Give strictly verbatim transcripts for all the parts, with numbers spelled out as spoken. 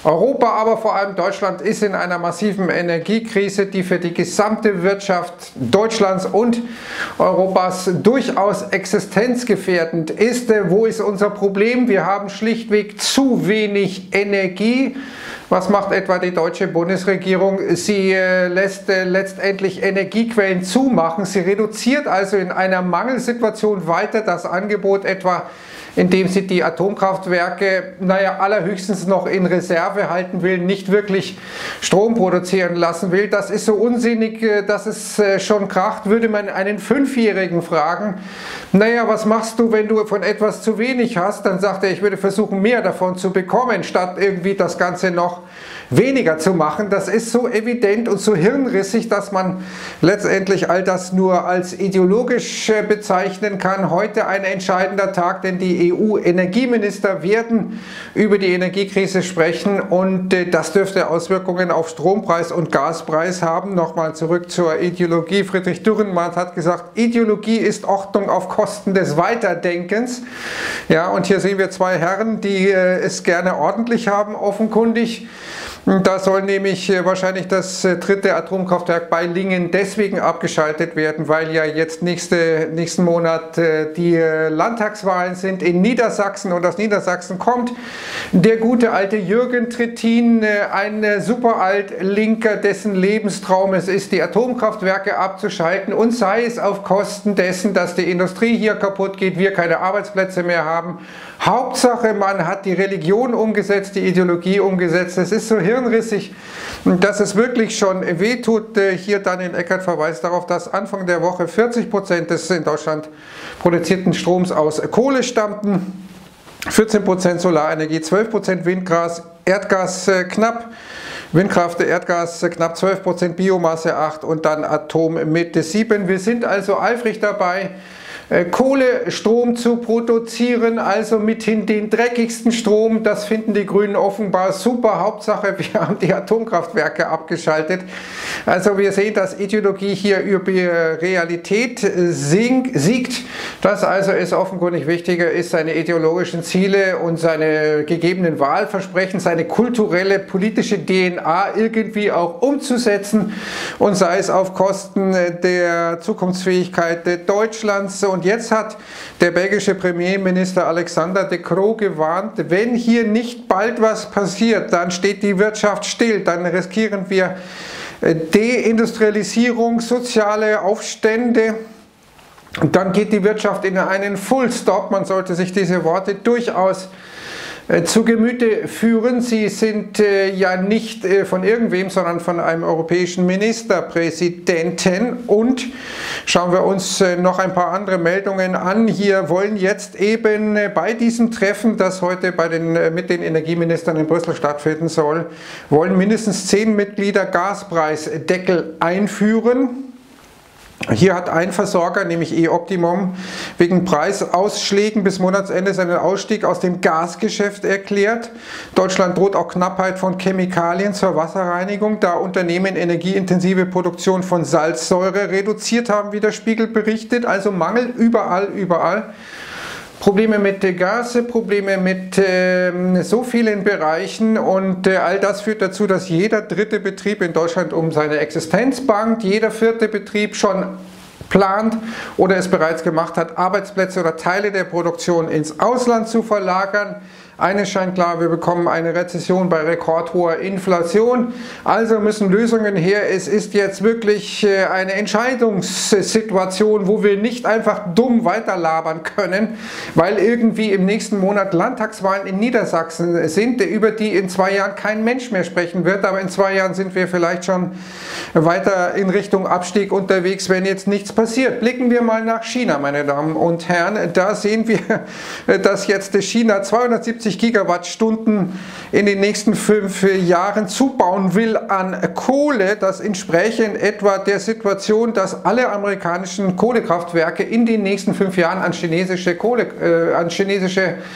Europa, aber vor allem Deutschland ist in einer massiven Energiekrise, die für die gesamte Wirtschaft Deutschlands und Europas durchaus existenzgefährdend ist. Wo ist unser Problem? Wir haben schlichtweg zu wenig Energie. Was macht etwa die deutsche Bundesregierung? Sie äh, lässt äh, letztendlich Energiequellen zumachen. Sie reduziert also in einer Mangelsituation weiter das Angebot, etwa indem sie die Atomkraftwerke, naja, allerhöchstens noch in Reserve halten will, nicht wirklich Strom produzieren lassen will. Das ist so unsinnig, dass es schon kracht. Würde man einen Fünfjährigen fragen, naja, was machst du, wenn du von etwas zu wenig hast? Dann sagt er, ich würde versuchen, mehr davon zu bekommen, statt irgendwie das Ganze noch weniger zu machen. Das ist so evident und so hirnrissig, dass man letztendlich all das nur als ideologisch bezeichnen kann. Heute ein entscheidender Tag, denn die E U-Energieminister werden über die Energiekrise sprechen und das dürfte Auswirkungen auf Strompreis und Gaspreis haben. Nochmal zurück zur Ideologie. Friedrich Dürrenmatt hat gesagt, Ideologie ist Ordnung auf Kosten des Weiterdenkens. Ja, und hier sehen wir zwei Herren, die es gerne ordentlich haben, offenkundig. Da soll nämlich wahrscheinlich das dritte Atomkraftwerk bei Lingen deswegen abgeschaltet werden, weil ja jetzt nächste, nächsten Monat die Landtagswahlen sind in Niedersachsen und aus Niedersachsen kommt der gute alte Jürgen Trittin, ein Superalt-Linker, dessen Lebenstraum es ist, die Atomkraftwerke abzuschalten, und sei es auf Kosten dessen, dass die Industrie hier kaputt geht, wir keine Arbeitsplätze mehr haben. Hauptsache, man hat die Religion umgesetzt, die Ideologie umgesetzt. Es ist so hirnrissig, dass es wirklich schon wehtut. Hier Daniel Eckert verweist darauf, dass Anfang der Woche vierzig Prozent des in Deutschland produzierten Stroms aus Kohle stammten, vierzehn Prozent Solarenergie, zwölf Prozent Windgas, Erdgas knapp, Windkraft, Erdgas knapp zwölf Prozent, Biomasse acht und dann Atom mit sieben. Wir sind also eifrig dabei, Kohlestrom zu produzieren, also mithin den dreckigsten Strom. Das finden die Grünen offenbar super. Hauptsache, wir haben die Atomkraftwerke abgeschaltet. Also wir sehen, dass Ideologie hier über Realität siegt, dass also es offenkundig wichtiger ist, seine ideologischen Ziele und seine gegebenen Wahlversprechen, seine kulturelle, politische D N A irgendwie auch umzusetzen, und sei es auf Kosten der Zukunftsfähigkeit Deutschlands. Und jetzt hat der belgische Premierminister Alexander De Croo gewarnt, wenn hier nicht bald was passiert, dann steht die Wirtschaft still, dann riskieren wir Deindustrialisierung, soziale Aufstände, und dann geht die Wirtschaft in einen Full Stop. Man sollte sich diese Worte durchaus zu Gemüte führen. Sie sind äh, ja nicht äh, von irgendwem, sondern von einem europäischen Ministerpräsidenten. Und schauen wir uns äh, noch ein paar andere Meldungen an. Hier wollen jetzt eben äh, bei diesem Treffen, das heute bei den, äh, mit den Energieministern in Brüssel stattfinden soll, wollen mindestens zehn Mitglieder Gaspreisdeckel einführen. Hier hat ein Versorger, nämlich E-Optimum, wegen Preisausschlägen bis Monatsende seinen Ausstieg aus dem Gasgeschäft erklärt. Deutschland droht auch Knappheit von Chemikalien zur Wasserreinigung, da Unternehmen energieintensive Produktion von Salzsäure reduziert haben, wie der Spiegel berichtet. Also Mangel überall, überall. Probleme mit Gas, Probleme mit äh, so vielen Bereichen, und äh, all das führt dazu, dass jeder dritte Betrieb in Deutschland um seine Existenz bangt, jeder vierte Betrieb schon plant oder es bereits gemacht hat, Arbeitsplätze oder Teile der Produktion ins Ausland zu verlagern. Eines scheint klar, wir bekommen eine Rezession bei rekordhoher Inflation, also müssen Lösungen her. Es ist jetzt wirklich eine Entscheidungssituation, wo wir nicht einfach dumm weiterlabern können, weil irgendwie im nächsten Monat Landtagswahlen in Niedersachsen sind, über die in zwei Jahren kein Mensch mehr sprechen wird, aber in zwei Jahren sind wir vielleicht schon weiter in Richtung Abstieg unterwegs, wenn jetzt nichts passiert. Blicken wir mal nach China, meine Damen und Herren. Da sehen wir, dass jetzt China zweihundertsiebzig Gigawattstunden in den nächsten fünf Jahren zubauen will an Kohle. Das entspräche in etwa der Situation, dass alle amerikanischen Kohlekraftwerke in den nächsten fünf Jahren an chinesische Kohle, äh, an chinesische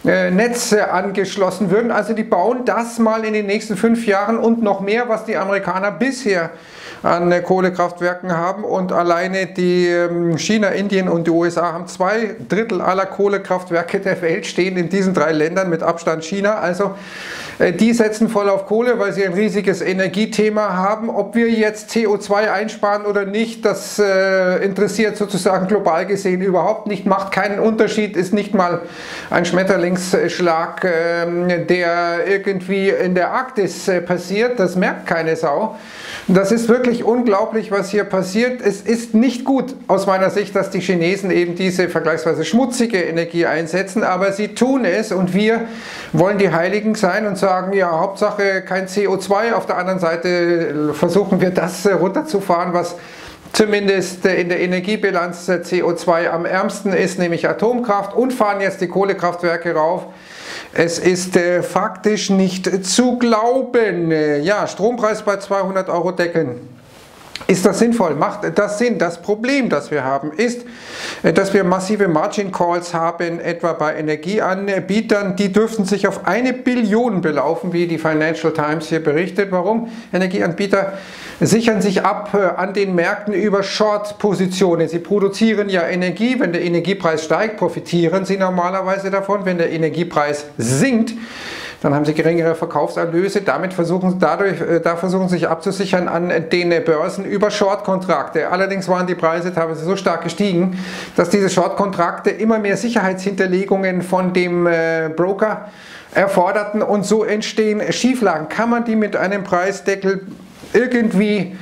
Netze angeschlossen würden. Also die bauen das mal in den nächsten fünf Jahren und noch mehr, was die Amerikaner bisher an Kohlekraftwerken haben, und alleine die China, Indien und die U S A haben zwei Drittel aller Kohlekraftwerke der Welt stehen in diesen drei Ländern, mit Abstand China. Also die setzen voll auf Kohle, weil sie ein riesiges Energiethema haben. Ob wir jetzt C O zwei einsparen oder nicht, das äh, interessiert sozusagen global gesehen überhaupt nicht, macht keinen Unterschied, ist nicht mal ein Schmetterlingsschlag, äh, der irgendwie in der Arktis äh, passiert, das merkt keine Sau. Das ist wirklich unglaublich, was hier passiert. Es ist nicht gut aus meiner Sicht, dass die Chinesen eben diese vergleichsweise schmutzige Energie einsetzen, aber sie tun es, und wir wollen die Heiligen sein und sagen, ja, Hauptsache kein C O zwei. Auf der anderen Seite versuchen wir das runterzufahren, was zumindest in der Energiebilanz C O zwei am ärmsten ist, nämlich Atomkraft, und fahren jetzt die Kohlekraftwerke rauf. Es ist äh, faktisch nicht zu glauben. Ja, Strompreis bei zweihundert Euro deckeln. Ist das sinnvoll? Macht das Sinn? Das Problem, das wir haben, ist, dass wir massive Margin Calls haben, etwa bei Energieanbietern. Die dürften sich auf eine Billion belaufen, wie die Financial Times hier berichtet. Warum? Energieanbieter sichern sich ab an den Märkten über Short-Positionen. Sie produzieren ja Energie. Wenn der Energiepreis steigt, profitieren sie normalerweise davon. Wenn der Energiepreis sinkt, dann haben sie geringere Verkaufserlöse. Damit versuchen, dadurch, da versuchen sie sich abzusichern an den Börsen über Short-Kontrakte. Allerdings waren die Preise teilweise so stark gestiegen, dass diese Short-Kontrakte immer mehr Sicherheitshinterlegungen von dem äh, Broker erforderten, und so entstehen Schieflagen. Kann man die mit einem Preisdeckel irgendwie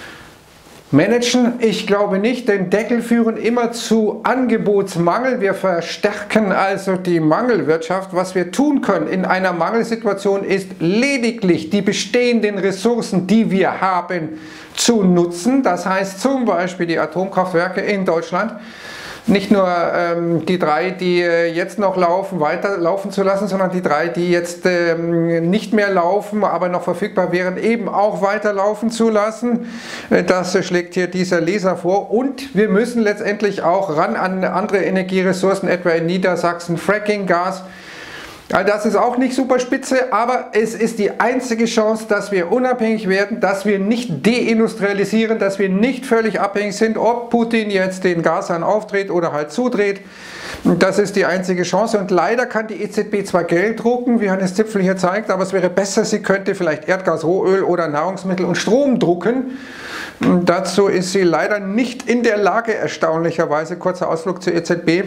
managen? Ich glaube nicht, denn Deckel führen immer zu Angebotsmangel. Wir verstärken also die Mangelwirtschaft. Was wir tun können in einer Mangelsituation ist lediglich die bestehenden Ressourcen, die wir haben, zu nutzen. Das heißt zum Beispiel die Atomkraftwerke in Deutschland, nicht nur ähm, die drei, die äh, jetzt noch laufen, weiterlaufen zu lassen, sondern die drei, die jetzt ähm, nicht mehr laufen, aber noch verfügbar wären, eben auch weiterlaufen zu lassen. Äh, das äh, schlägt hier dieser Leser vor. Und wir müssen letztendlich auch ran an andere Energieressourcen, etwa in Niedersachsen Fracking-Gas. Das ist auch nicht super spitze, aber es ist die einzige Chance, dass wir unabhängig werden, dass wir nicht deindustrialisieren, dass wir nicht völlig abhängig sind, ob Putin jetzt den Gashahn aufdreht oder halt zudreht. Das ist die einzige Chance, und leider kann die E Z B zwar Geld drucken, wie Hannes Zipfel hier zeigt, aber es wäre besser, sie könnte vielleicht Erdgas, Rohöl oder Nahrungsmittel und Strom drucken. Dazu ist sie leider nicht in der Lage, erstaunlicherweise. Kurzer Ausflug zur E Z B.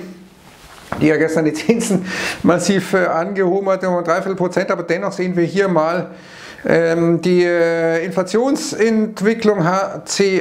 Die ja gestern die Zinsen massiv äh, angehoben hat, um drei Viertel Prozent, aber dennoch sehen wir hier mal ähm, die äh, Inflationsentwicklung H C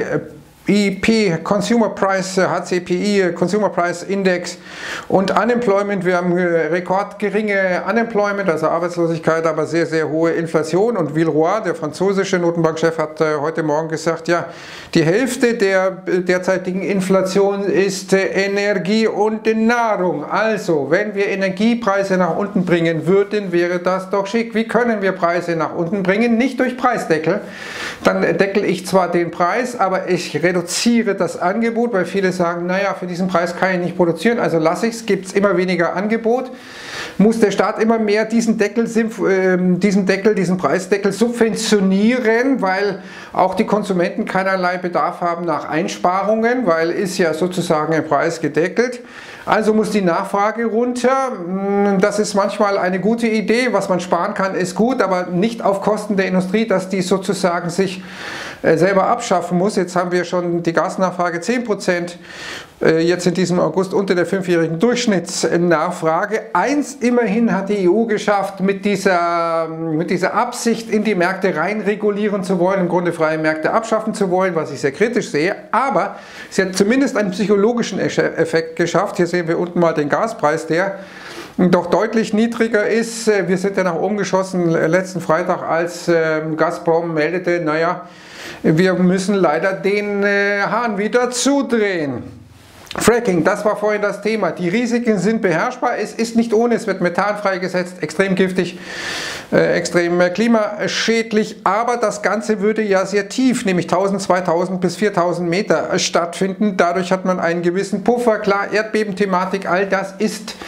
I P, Consumer Price, H C P I, Consumer Price Index, und Unemployment. Wir haben rekordgeringe Unemployment, also Arbeitslosigkeit, aber sehr, sehr hohe Inflation. Und Villeroy, der französische Notenbankchef, hat heute Morgen gesagt, ja, die Hälfte der derzeitigen Inflation ist Energie und Nahrung. Also, wenn wir Energiepreise nach unten bringen würden, wäre das doch schick. Wie können wir Preise nach unten bringen? Nicht durch Preisdeckel. Dann deckel ich zwar den Preis, aber ich reduziere reduziere das Angebot, weil viele sagen, naja, für diesen Preis kann ich nicht produzieren, also lasse ich es, gibt es immer weniger Angebot, muss der Staat immer mehr diesen Deckel, äh, diesen Deckel, diesen Preisdeckel subventionieren, weil auch die Konsumenten keinerlei Bedarf haben nach Einsparungen, weil ist ja sozusagen ein Preis gedeckelt. Also muss die Nachfrage runter. Das ist manchmal eine gute Idee. Was man sparen kann, ist gut, aber nicht auf Kosten der Industrie, dass die sozusagen sich selber abschaffen muss. Jetzt haben wir schon die Gasnachfrage zehn Prozent, jetzt in diesem August unter der fünfjährigen Durchschnittsnachfrage. Eins immerhin hat die E U geschafft, mit dieser, mit dieser Absicht in die Märkte rein regulieren zu wollen, im Grunde freie Märkte abschaffen zu wollen, was ich sehr kritisch sehe. Aber sie hat zumindest einen psychologischen Effekt geschafft. Hier sehen wir unten mal den Gaspreis, der doch deutlich niedriger ist. Wir sind ja nach oben geschossen letzten Freitag, als Gazprom meldete, naja, wir müssen leider den Hahn wieder zudrehen. Fracking, das war vorhin das Thema. Die Risiken sind beherrschbar, es ist nicht ohne, es wird Methan freigesetzt, extrem giftig, äh, extrem klimaschädlich, aber das Ganze würde ja sehr tief, nämlich tausend, zweitausend bis viertausend Meter stattfinden. Dadurch hat man einen gewissen Puffer. Klar, Erdbebenthematik, all das ist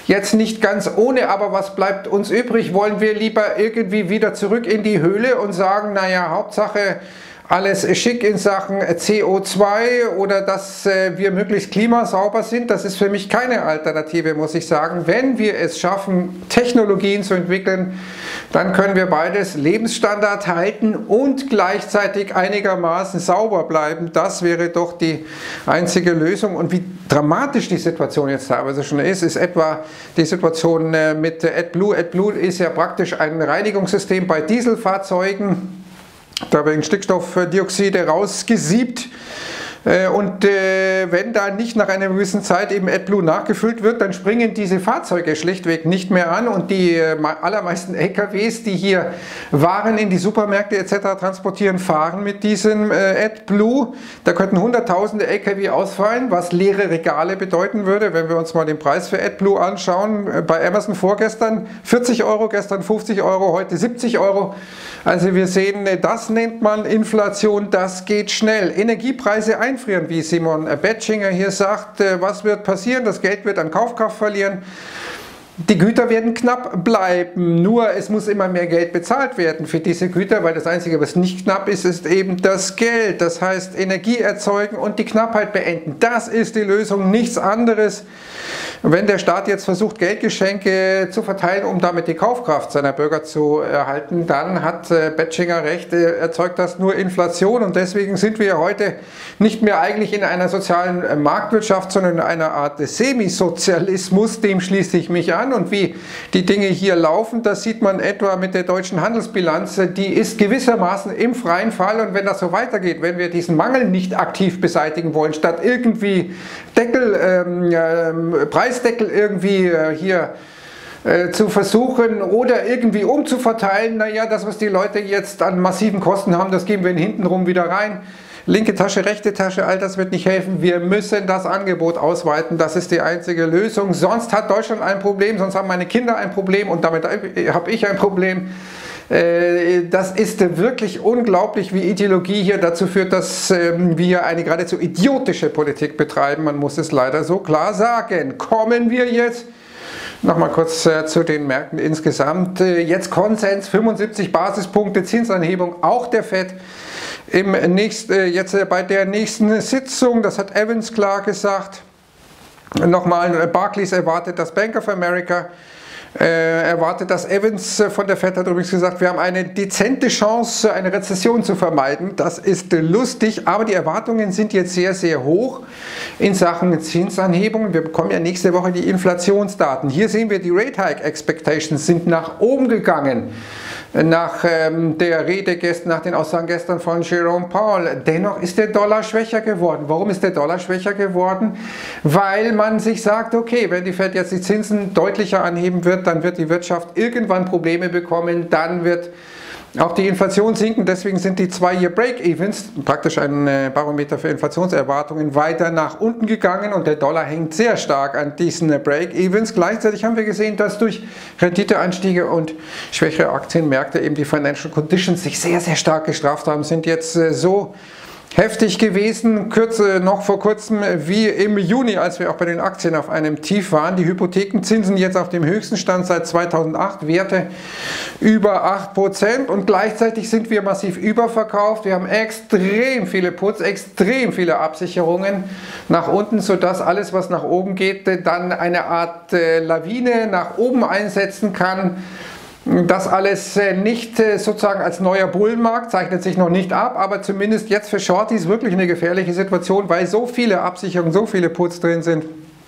jetzt nicht ganz ohne, aber was bleibt uns übrig? Wollen wir lieber irgendwie wieder zurück in die Höhle und sagen, naja, Hauptsache alles schick in Sachen C O zwei oder dass äh, wir möglichst klimasauber sind? Das ist für mich keine Alternative, muss ich sagen. Wenn wir es schaffen, Technologien zu entwickeln, dann können wir beides Lebensstandard halten und gleichzeitig einigermaßen sauber bleiben. Das wäre doch die einzige Lösung. Und wie dramatisch die Situation jetzt teilweise schon ist, ist etwa die Situation äh, mit AdBlue. AdBlue ist ja praktisch ein Reinigungssystem bei Dieselfahrzeugen. Da werden Stickstoffdioxide rausgesiebt und äh, wenn da nicht nach einer gewissen Zeit eben AdBlue nachgefüllt wird, dann springen diese Fahrzeuge schlichtweg nicht mehr an und die äh, allermeisten L K Ws, die hier Waren in die Supermärkte et cetera transportieren, fahren mit diesem äh, AdBlue. Da könnten hunderttausende L K W ausfallen, was leere Regale bedeuten würde, wenn wir uns mal den Preis für AdBlue anschauen. Äh, bei Amazon vorgestern vierzig Euro, gestern fünfzig Euro, heute siebzig Euro. Also wir sehen, das nennt man Inflation, das geht schnell. Energiepreise einfrieren, wie Simon Betschinger hier sagt. Was wird passieren? Das Geld wird an Kaufkraft verlieren. Die Güter werden knapp bleiben, nur es muss immer mehr Geld bezahlt werden für diese Güter, weil das Einzige, was nicht knapp ist, ist eben das Geld. Das heißt, Energie erzeugen und die Knappheit beenden. Das ist die Lösung, nichts anderes. Wenn der Staat jetzt versucht, Geldgeschenke zu verteilen, um damit die Kaufkraft seiner Bürger zu erhalten, dann hat Betschinger recht, erzeugt das nur Inflation und deswegen sind wir heute nicht mehr eigentlich in einer sozialen Marktwirtschaft, sondern in einer Art Semisozialismus, dem schließe ich mich an. Und wie die Dinge hier laufen, das sieht man etwa mit der deutschen Handelsbilanz, die ist gewissermaßen im freien Fall und wenn das so weitergeht, wenn wir diesen Mangel nicht aktiv beseitigen wollen, statt irgendwie Deckel, ähm, äh, Preisdeckel irgendwie äh, hier äh, zu versuchen oder irgendwie umzuverteilen, naja, das was die Leute jetzt an massiven Kosten haben, das geben wir hintenrum wieder rein. Linke Tasche, rechte Tasche, all das wird nicht helfen. Wir müssen das Angebot ausweiten. Das ist die einzige Lösung. Sonst hat Deutschland ein Problem, sonst haben meine Kinder ein Problem und damit habe ich ein Problem. Das ist wirklich unglaublich, wie Ideologie hier dazu führt, dass wir eine geradezu idiotische Politik betreiben. Man muss es leider so klar sagen. Kommen wir jetzt nochmal kurz zu den Märkten insgesamt. Jetzt Konsens, fünfundsiebzig Basispunkte, Zinsanhebung, auch der Fed. Im nächsten, jetzt bei der nächsten Sitzung, das hat Evans klar gesagt, nochmal Barclays erwartet das Bank of America, äh, erwartet das Evans von der Fed hat übrigens gesagt, wir haben eine dezente Chance, eine Rezession zu vermeiden. Das ist lustig, aber die Erwartungen sind jetzt sehr, sehr hoch in Sachen Zinsanhebungen. Wir bekommen ja nächste Woche die Inflationsdaten. Hier sehen wir, die Rate Hike Expectations sind nach oben gegangen. Nach ähm, der Rede gestern, nach den Aussagen gestern von Jerome Powell. Dennoch ist der Dollar schwächer geworden. Warum ist der Dollar schwächer geworden? Weil man sich sagt, okay, wenn die Fed jetzt die Zinsen deutlicher anheben wird, dann wird die Wirtschaft irgendwann Probleme bekommen, dann wird auch die Inflation sinken, deswegen sind die zwei-Year Break-Evens, praktisch ein Barometer für Inflationserwartungen, weiter nach unten gegangen und der Dollar hängt sehr stark an diesen Break-Evens. Gleichzeitig haben wir gesehen, dass durch Renditeanstiege und schwächere Aktienmärkte eben die Financial Conditions sich sehr, sehr stark gestraft haben, sind jetzt so heftig gewesen, kürze noch vor kurzem wie im Juni, als wir auch bei den Aktien auf einem Tief waren. Die Hypothekenzinsen jetzt auf dem höchsten Stand seit zweitausendacht, Werte über acht Prozent und gleichzeitig sind wir massiv überverkauft. Wir haben extrem viele Puts, extrem viele Absicherungen nach unten, sodass alles, was nach oben geht, dann eine Art Lawine nach oben einsetzen kann. Das alles nicht sozusagen als neuer Bullenmarkt, zeichnet sich noch nicht ab, aber zumindest jetzt für Shorties wirklich eine gefährliche Situation, weil so viele Absicherungen, so viele Puts drin sind,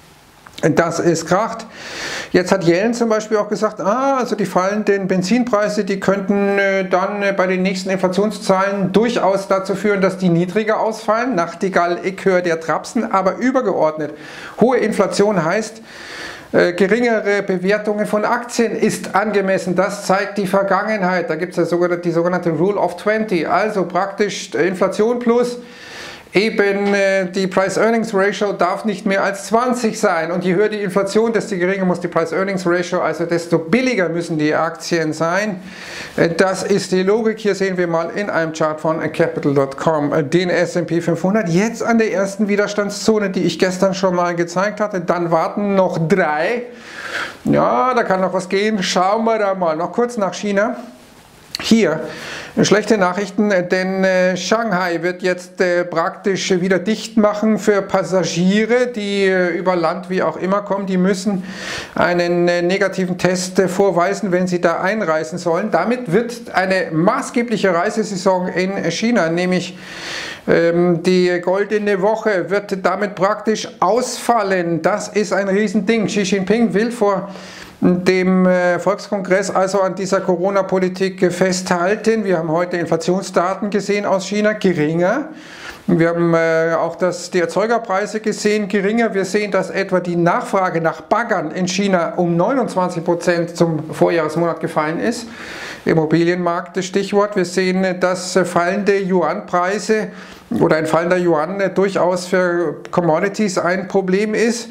dass es kracht. Jetzt hat Yellen zum Beispiel auch gesagt, ah, also die fallenden Benzinpreise, die könnten dann bei den nächsten Inflationszahlen durchaus dazu führen, dass die niedriger ausfallen. Nachtigall, ich höre der Trapsen, aber übergeordnet. Hohe Inflation heißt, Äh, geringere Bewertungen von Aktien ist angemessen. Das zeigt die Vergangenheit. Da gibt es ja sogar die sogenannte Rule of zwanzig. Also praktisch Inflation plus eben äh, die Price-Earnings-Ratio darf nicht mehr als zwanzig sein und je höher die Inflation, desto geringer muss die Price-Earnings-Ratio, also desto billiger müssen die Aktien sein. Äh, das ist die Logik. Hier sehen wir mal in einem Chart von capital Punkt com äh, den S und P fünfhundert, jetzt an der ersten Widerstandszone, die ich gestern schon mal gezeigt hatte. Dann warten noch drei. Ja, da kann noch was gehen. Schauen wir da mal noch kurz nach China. Hier schlechte Nachrichten, denn äh, Shanghai wird jetzt äh, praktisch wieder dicht machen für Passagiere, die äh, über Land wie auch immer kommen. Die müssen einen äh, negativen Test äh, vorweisen, wenn sie da einreisen sollen. Damit wird eine maßgebliche Reisesaison in China, nämlich ähm, die goldene Woche, wird damit praktisch ausfallen. Das ist ein Riesending. Xi Jinping will vor dem Volkskongress also an dieser Corona-Politik festhalten. Wir haben heute Inflationsdaten gesehen aus China, geringer. Wir haben äh, auch das, die Erzeugerpreise gesehen, geringer. Wir sehen, dass etwa die Nachfrage nach Baggern in China um neunundzwanzig Prozent zum Vorjahresmonat gefallen ist. Immobilienmarkt, das Stichwort. Wir sehen, dass fallende Yuan-Preise oder ein fallender Yuan durchaus für Commodities ein Problem ist.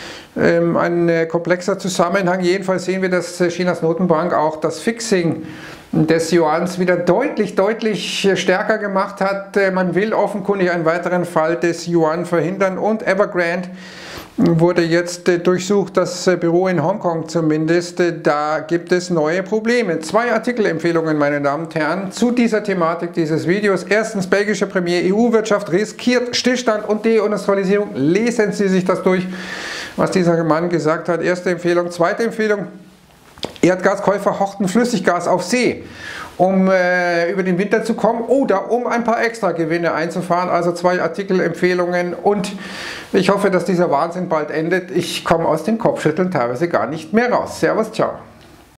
Ein komplexer Zusammenhang. Jedenfalls sehen wir, dass Chinas Notenbank auch das Fixing des Yuans wieder deutlich, deutlich stärker gemacht hat. Man will offenkundig einen weiteren Fall des Yuan verhindern und Evergrande wurde jetzt durchsucht, das Büro in Hongkong zumindest. Da gibt es neue Probleme. Zwei Artikelempfehlungen, meine Damen und Herren, zu dieser Thematik dieses Videos. Erstens, belgische Premier, E U-Wirtschaft riskiert Stillstand und Deindustrialisierung. Lesen Sie sich das durch, was dieser Mann gesagt hat. Erste Empfehlung. Zweite Empfehlung, Erdgaskäufer horten Flüssiggas auf See, um äh, über den Winter zu kommen oder um ein paar extra Gewinne einzufahren. Also zwei Artikelempfehlungen und ich hoffe, dass dieser Wahnsinn bald endet. Ich komme aus dem Kopfschütteln teilweise gar nicht mehr raus. Servus, ciao.